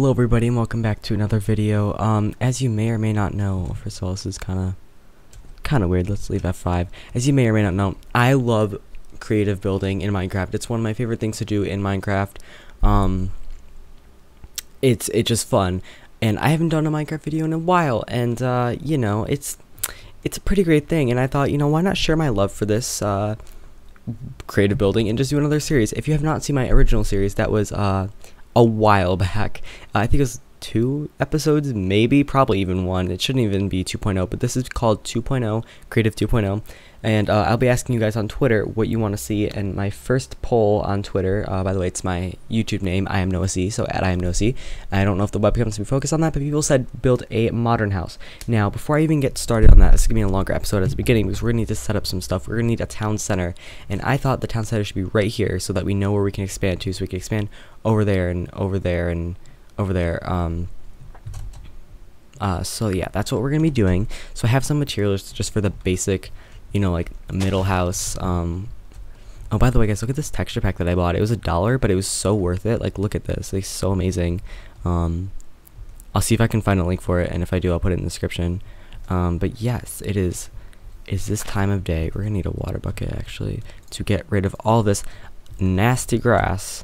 Hello everybody and welcome back to another video. As you may or may not know, first of all, this is kind of weird. Let's leave F5. As you may or may not know, I love creative building in Minecraft. It's one of my favorite things to do in Minecraft. It's just fun, and I haven't done a Minecraft video in a while, and you know, it's a pretty great thing. And I thought, you know, why not share my love for this creative building and just do another series. If you have not seen my original series, that was a while back. I think it was 2 episodes, maybe, probably even 1. It shouldn't even be 2.0, but this is called 2.0, Creative 2.0. And I'll be asking you guys on Twitter what you want to see. And my first poll on Twitter, by the way, it's my YouTube name, I am Noah C, so at I am Noah C. I don't know if the webcam's to be focused on that, but people said build a modern house. Now, before I even get started on that, this is going to be a longer episode at the beginning because we're going to need to set up some stuff. We're going to need a town center, and I thought the town center should be right here so that we know where we can expand to, so we can expand over there and over there and over there. So yeah, that's what we're going to be doing. So I have some materials just for the basic, you know, like a middle house. Oh, by the way, guys, look at this texture pack that I bought. It was $1, but it was so worth it. Like, look at this. It's so amazing. I'll see if I can find a link for it, and if I do, I'll put it in the description. But yes, it is this time of day. We're gonna need a water bucket, actually, to get rid of all this nasty grass.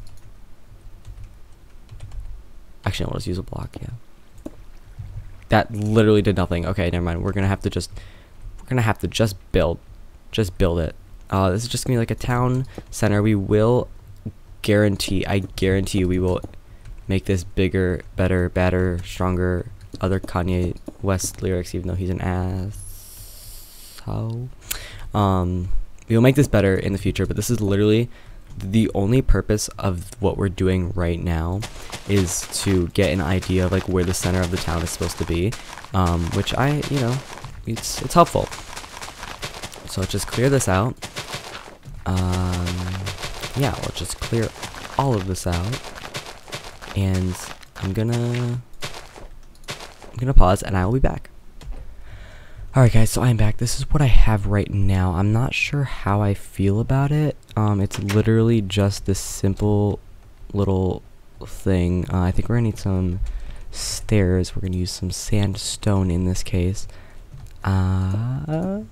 Actually, I'll just use a block, yeah. That literally did nothing. Okay, never mind. We're gonna have to just build it. This is just gonna be like a town center. We will I guarantee you, we will make this bigger, better, badder, stronger. Other Kanye West lyrics, even though he's an asshole. We will make this better in the future, but this is literally the only purpose of what we're doing right now is to get an idea of like where the center of the town is supposed to be, which you know, it's helpful. So let's just clear this out. Yeah, let's just clear all of this out, and I'm gonna pause, and I will be back. Alright guys, so I'm back. This is what I have right now. I'm not sure how I feel about it. It's literally just this simple little thing. I think we're gonna need some stairs. We're gonna use some sandstone in this case. I'm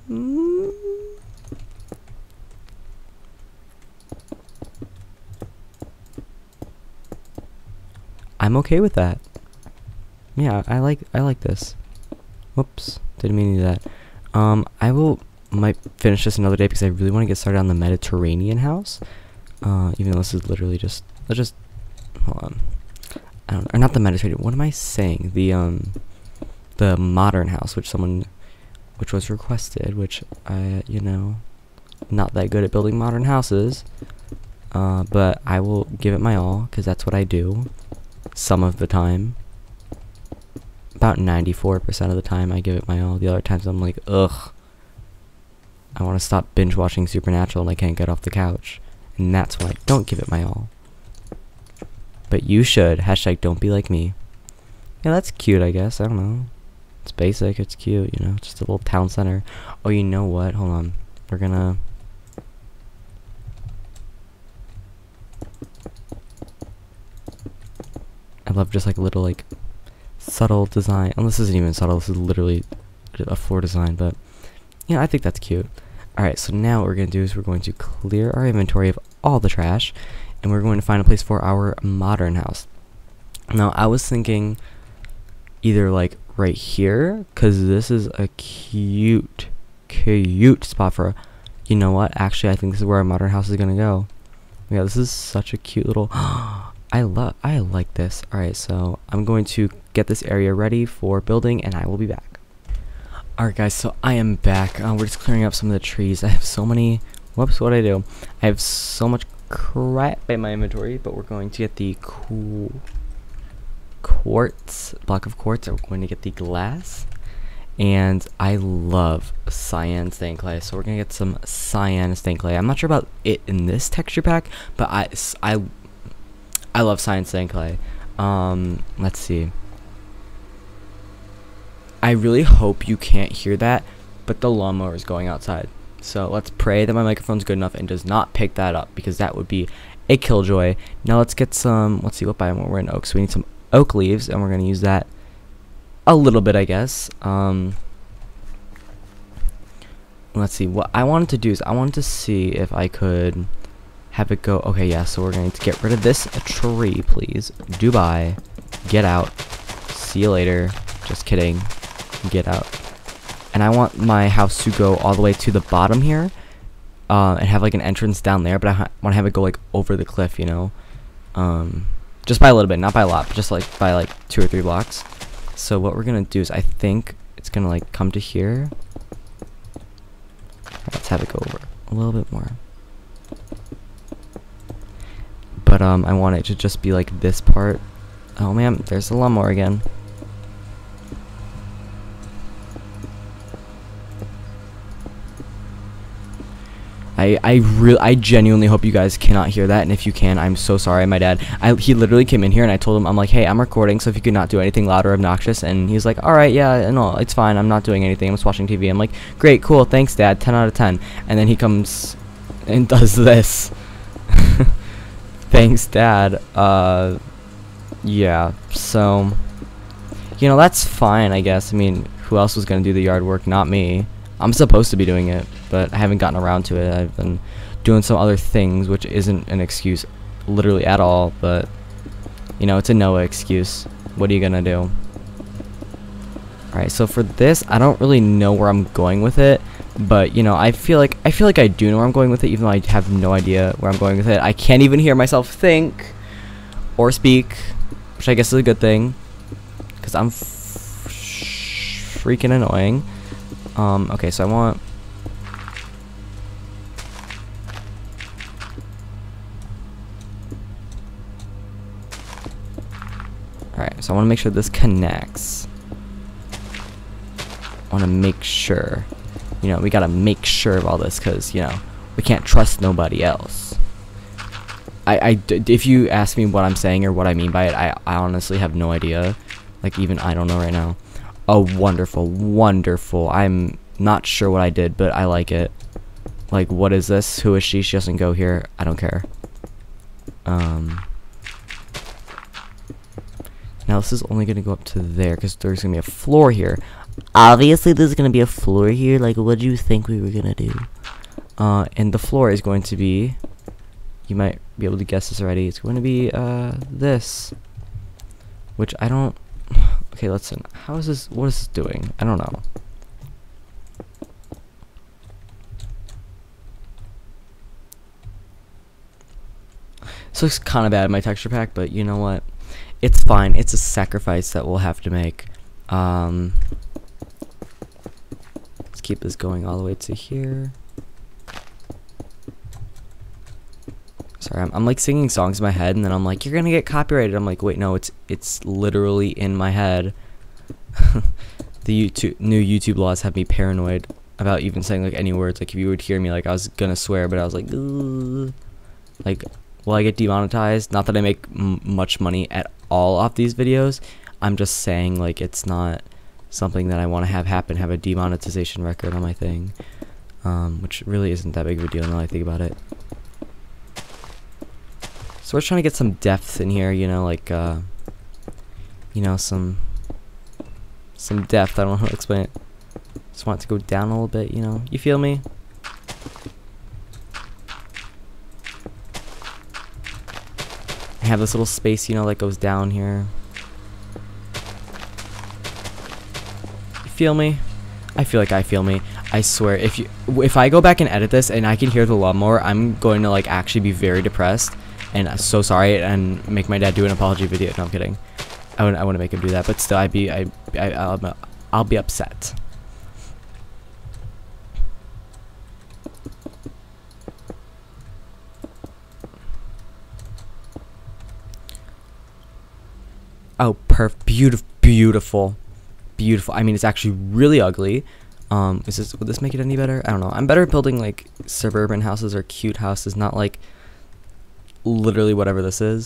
okay with that. Yeah, I like this. Whoops, didn't mean to do that. I might finish this another day because I really want to get started on the Mediterranean house. Even though this is literally let's just hold on. I don't know, or not the Mediterranean. What am I saying? The modern house, which was requested, which you know, not that good at building modern houses. But I will give it my all because that's what I do. Some of the time. About 94% of the time I give it my all. The other times I'm like, ugh, I want to stop binge watching Supernatural and I can't get off the couch. And that's when I don't give it my all. But you should. Hashtag don't be like me. Yeah, that's cute, I guess. I don't know. It's basic. It's cute, you know. Just a little town center. Oh, you know what? Hold on. We're gonna... I love just like a little like subtle design. And this isn't even subtle, this is literally a floor design, but yeah, I think that's cute. Alright, so now what we're going to do is we're going to clear our inventory of all the trash, and we're going to find a place for our modern house. Now, I was thinking either like right here, because this is a cute spot for you know what, actually I think this is where our modern house is going to go. Yeah, this is such a cute little... I like this. Alright, so I'm going to get this area ready for building, and I will be back. Alright guys, so I am back. We're just clearing up some of the trees. I have so many... Whoops, what'd I do? I have so much crap in my inventory, but we're going to get the block of quartz, and we're going to get the glass. And I love cyan stained clay, so we're going to get some cyan stained clay. I'm not sure about it in this texture pack, but I love cyan stained clay. Let's see. I really hope you can't hear that, but the lawnmower is going outside. So let's pray that my microphone's good enough and does not pick that up, because that would be a killjoy. Now let's get some, let's see what biome we're in. Oak, so we need some oak leaves, and we're gonna use that a little bit, I guess. Let's see, what I wanted to do is I wanted to see if I could have it go. Okay, yeah, so we're going to get rid of this tree, please. Dubai, get out. See you later. Just kidding. Get out. And I want my house to go all the way to the bottom here, and have like an entrance down there, but I want to have it go like over the cliff, you know, just by a little bit, not by a lot, but just like by like 2 or 3 blocks. So what we're gonna do is I think it's gonna like come to here. Let's have it go over a little bit more. But I want it to just be like this part. Oh man, there's the lawnmower again. I genuinely hope you guys cannot hear that, and if you can, I'm so sorry. My dad, he literally came in here and I told him, I'm like, hey, I'm recording, so if you could not do anything loud or obnoxious, and he's like, all right, yeah, no, it's fine, I'm not doing anything, I'm just watching TV. I'm like, great, cool, thanks, Dad, 10 out of 10. And then he comes and does this. Thanks, Dad. Yeah, so, you know, that's fine, I guess. I mean, who else was gonna do the yard work? Not me. I'm supposed to be doing it, but I haven't gotten around to it. I've been doing some other things, which isn't an excuse literally at all, but you know, it's a Noah excuse. What are you gonna do? Alright, so for this, I don't really know where I'm going with it, but you know, I feel like I do know where I'm going with it, even though I have no idea where I'm going with it. I can't even hear myself think or speak, which I guess is a good thing, because I'm freaking annoying. Okay, so I want... Alright, so I want to make sure this connects. I want to make sure. You know, we gotta make sure of all this, because, you know, we can't trust nobody else. If you ask me what I'm saying or what I mean by it, I honestly have no idea. Like, even I don't know right now. Oh, wonderful, wonderful. I'm not sure what I did, but I like it. Like, what is this? Who is she? She doesn't go here. I don't care. Now this is only going to go up to there, because there's going to be a floor here. Obviously, there's going to be a floor here. Like, what do you think we were going to do? And the floor is going to be... You might be able to guess this already. It's going to be, this. Which I don't... Okay, listen. How is this? What is this doing? I don't know. This looks kind of bad in my texture pack, but you know what? It's fine. It's a sacrifice that we'll have to make. Let's keep this going all the way to here. Sorry, I'm like singing songs in my head, and then I'm like, you're gonna get copyrighted. I'm like, wait, no, it's literally in my head. The new YouTube laws have me paranoid about even saying like any words. Like, if you would hear me, like, I was gonna swear, but I was like, ugh. Like, will I get demonetized? Not that I make much money at all off these videos. I'm just saying, like, it's not something that I want to have happen. Have a demonetization record on my thing, which really isn't that big of a deal now I think about it. So we're trying to get some depth in here, you know, like, you know, some depth. I don't know how to explain it. Just want it to go down a little bit, you know. You feel me? I have this little space, you know, that goes down here. You feel me? I feel like I feel me. I swear, if I go back and edit this and I can hear the lawnmower, I'm going to like actually be very depressed. And I'm so sorry, and make my dad do an apology video. No, I'm kidding. I wouldn't make him do that, but still, I'll be upset. Oh, beautiful. I mean, it's actually really ugly. Would this make it any better? I don't know. I'm better at building like suburban houses or cute houses, not like literally whatever this is.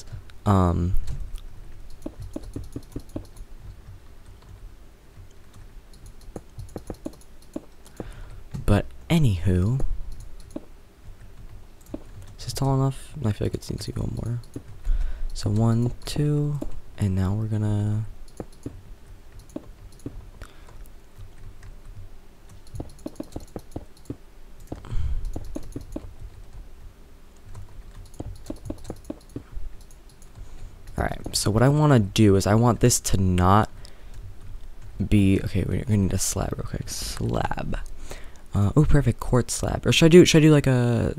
But anywho, is this tall enough? I feel like it needs to go more. So 1, 2, And now we're gonna Alright, so what I want to do is I want this to not be... Okay, we're gonna need a slab real quick. Slab. Oh, perfect. Quartz slab. Or should I do like a...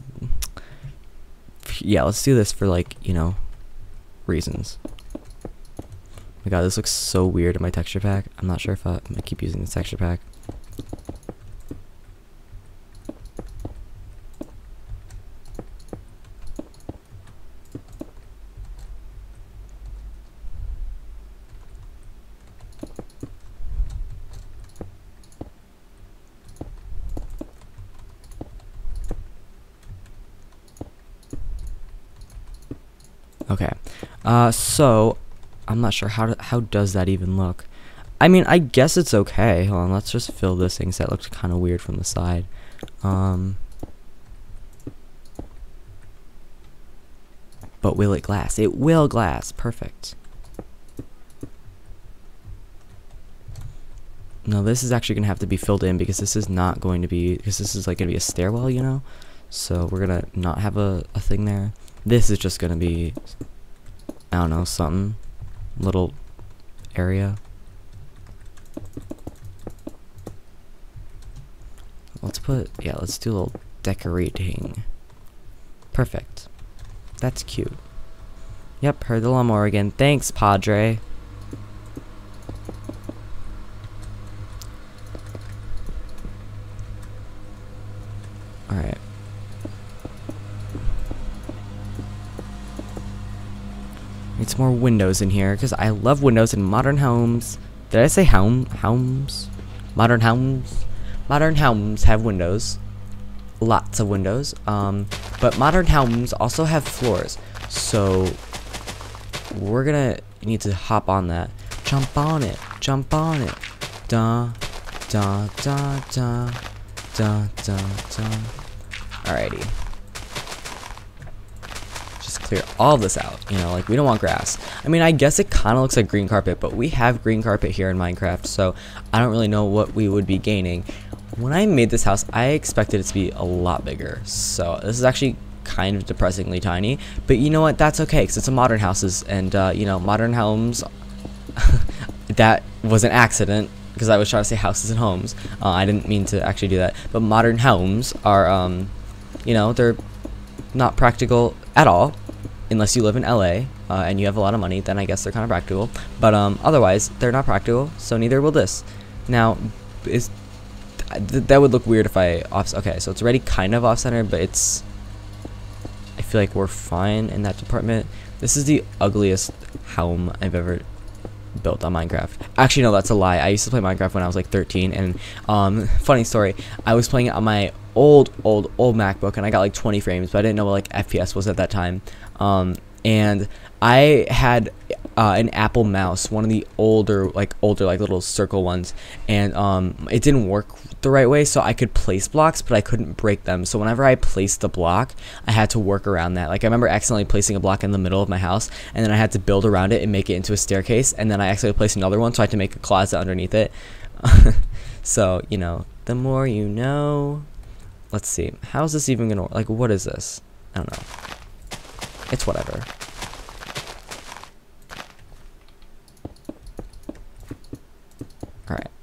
Yeah, let's do this for, like, you know, reasons. Oh my god, this looks so weird in my texture pack. I'm not sure if I'm gonna keep using this texture pack. Okay, so I'm not sure how does that even look. I mean, I guess it's okay. Hold on, let's just fill this thing. So that looks kind of weird from the side. But will it glass? It will glass. Perfect. No, this is actually gonna have to be filled in because this is not going to be, because this is like gonna be a stairwell, you know. So we're gonna not have a thing there. This is just gonna be, I don't know, something, little area. Let's put, yeah, let's do a little decorating. Perfect. That's cute. Yep, heard the lawnmower again. Thanks, Padre. Alright. Need some more windows in here, because I love windows in modern homes. Did I say homes? Modern homes? Modern homes have windows. Lots of windows. But modern homes also have floors. So we're gonna need to hop on that. Jump on it. Jump on it. Da da da da da da da. Alrighty. Just clear all this out. You know, like we don't want grass. I mean, I guess it kind of looks like green carpet, but we have green carpet here in Minecraft, so I don't really know what we would be gaining. When I made this house, I expected it to be a lot bigger. So this is actually kind of depressingly tiny, but you know what? That's okay, because it's a modern houses, and you know, modern homes. That was an accident because I was trying to say houses and homes. I didn't mean to actually do that. But modern homes are, you know, they're not practical at all, unless you live in LA and you have a lot of money. Then I guess they're kind of practical. But otherwise, they're not practical. So neither will this. Now, that would look weird if I okay, so it's already kind of off-centered, but it's, I feel like we're fine in that department. This is the ugliest home I've ever built on Minecraft. Actually, no, that's a lie. I used to play Minecraft when I was like 13, and funny story, I was playing it on my old MacBook, and I got like 20 frames, but I didn't know what like FPS was at that time. And I had an Apple mouse, one of the older like little circle ones, and it didn't work the right way, so I could place blocks, but I couldn't break them. So whenever I placed the block, I had to work around that. Like I remember accidentally placing a block in the middle of my house, and then I had to build around it and make it into a staircase, and then I accidentally placed another one, so I had to make a closet underneath it. So, you know, the more you know. Let's see, how's this even gonna work? Like, what is this? I don't know. It's whatever. Alright.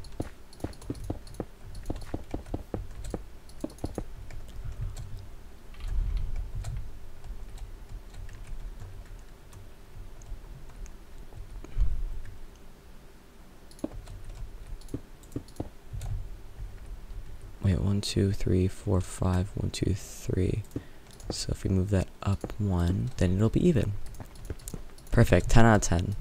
Wait, 1, 2, 3, 4, 5, 1, 2, 3. So if we move that up 1, then it'll be even. Perfect, 10 out of 10.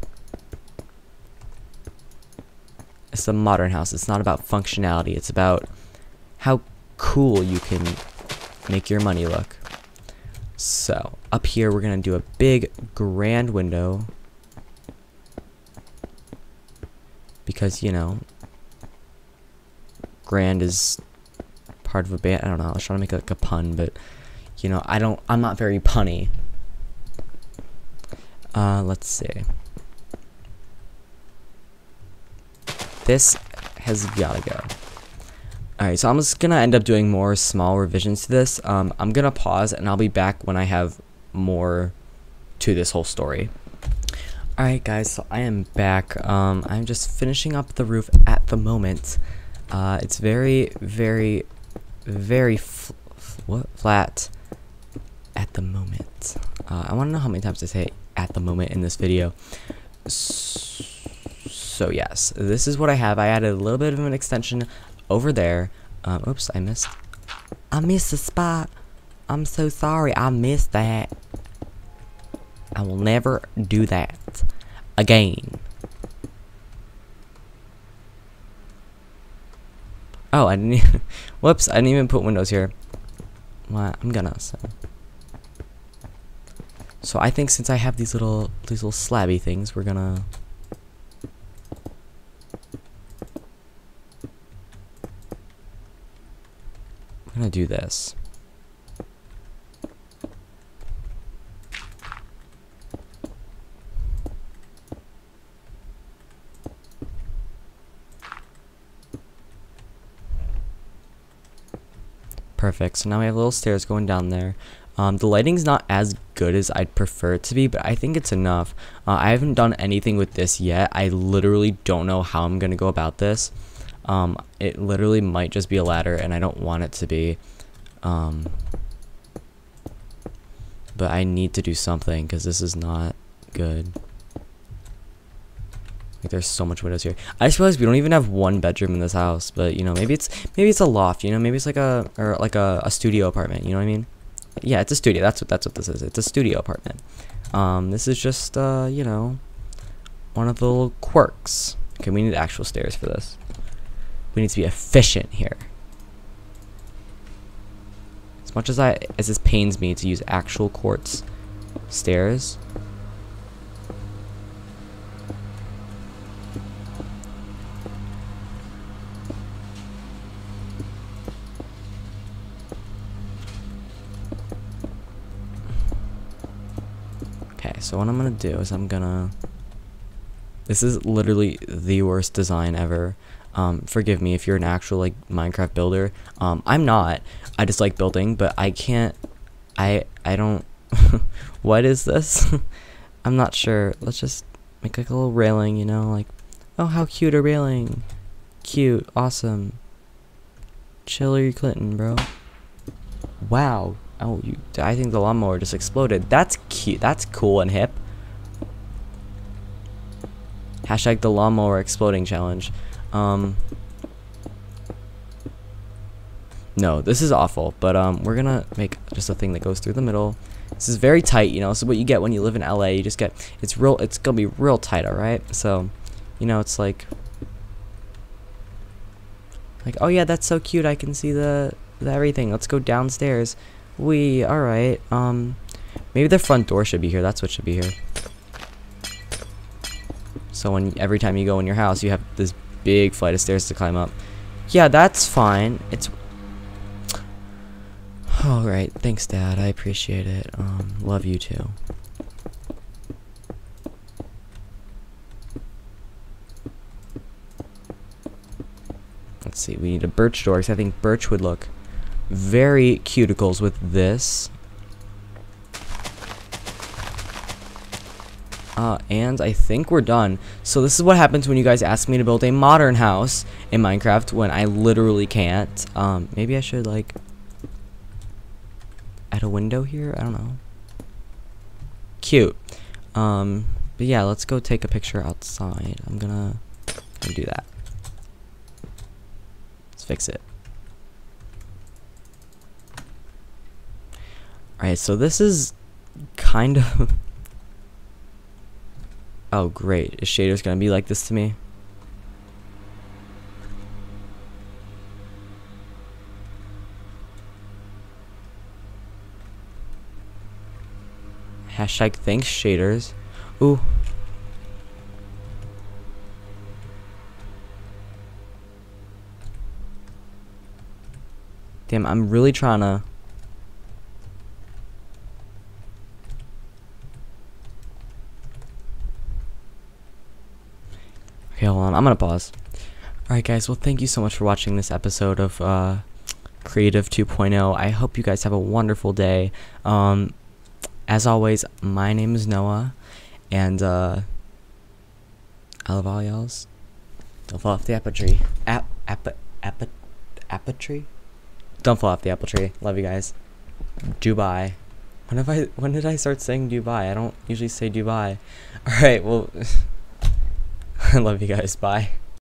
It's a modern house. It's not about functionality. It's about how cool you can make your money look. So up here, we're going to do a big grand window. Because, you know, grand is part of a band. I don't know. I was trying to make like a pun, but you know, I'm not very punny. Let's see. This has gotta go. Alright, so I'm just gonna end up doing more small revisions to this. I'm gonna pause and I'll be back when I have more to this whole story. Alright guys, so I am back. I'm just finishing up the roof at the moment. It's very, very, very flat at the moment. I want to know how many times I say at the moment in this video. So yes, this is what I have. I added a little bit of an extension over there. Oops, I missed the spot. I'm so sorry, I missed that. I will never do that again. Oh, I didn't even, whoops, I didn't even put windows here. Well, I'm gonna, so I think since I have these little slabby things, we're gonna do this. Perfect. So now we have little stairs going down there. The lighting's not as good as I'd prefer it to be, but I think it's enough. I haven't done anything with this yet. I literally don't know how I'm gonna go about this. It literally might just be a ladder, and I don't want it to be. But I need to do something because this is not good. Like, there's so much windows here. I just realized we don't even have one bedroom in this house, but you know, maybe it's a loft. You know, maybe it's like a studio apartment. You know what I mean? Yeah, it's a studio. That's what this is. It's a studio apartment. This is just you know, one of the little quirks. Okay, we need actual stairs for this. We need to be efficient here. As much as this pains me to use actual quartz stairs. Okay, so what I'm gonna do is this is literally the worst design ever. Forgive me if you're an actual like Minecraft builder. I'm not. I just like building, but I can't. I don't. What is this? I'm not sure. Let's just make like a little railing, you know, like, oh, how cute a railing. Cute, awesome. Hillary Clinton, bro. Wow. Oh, I think the lawnmower just exploded. That's cute. That's cool and hip. Hashtag the lawnmower exploding challenge. No, this is awful, but we're gonna make just a thing that goes through the middle. This is very tight, you know, so what you get when you live in LA, you just get, it's gonna be real tight, alright? So, you know, it's like, oh yeah, that's so cute, I can see the everything. Let's go downstairs. Alright, maybe the front door should be here. That's what should be here. So every time you go in your house, you have this big flight of stairs to climb up. Yeah, that's fine. It's alright. Thanks, Dad. I appreciate it. Love you too. Let's see. We need a birch door because I think birch would look very cuticles with this. And I think we're done. So this is what happens when you guys ask me to build a modern house in Minecraft when I literally can't. Maybe I should like add a window here. I don't know. Cute. But yeah, let's go take a picture outside. I'm gonna do that. Let's fix it. Alright, so this is kind of oh great, is shaders gonna be like this to me? Hashtag thanks shaders. Ooh. Damn, I'm really trying to. Okay, hold on. I'm gonna pause. Alright guys, well thank you so much for watching this episode of Creative 2.0. I hope you guys have a wonderful day. As always, my name is Noah, and I love all y'alls. Don't fall off the apple tree. Apple tree? Don't fall off the apple tree. Love you guys. Dubai. When did I start saying Dubai? I don't usually say Dubai. Alright, well I love you guys. Bye.